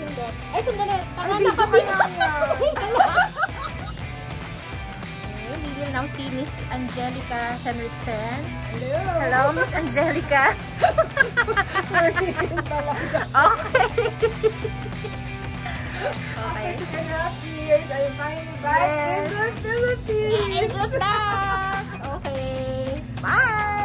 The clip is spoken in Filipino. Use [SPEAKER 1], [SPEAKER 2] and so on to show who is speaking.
[SPEAKER 1] pindot. Ay, sandali.
[SPEAKER 2] Ay,
[SPEAKER 1] Tama ka
[SPEAKER 2] video
[SPEAKER 1] ba
[SPEAKER 2] ka
[SPEAKER 1] niya? Okay, we will now see Miss Angelica Henriksen.
[SPEAKER 2] Hello.
[SPEAKER 1] Hello, Miss Angelica. Okay. Okay.
[SPEAKER 2] After 2.5 years, I'm finally back in the Philippines.
[SPEAKER 1] It's just back. Okay. Bye.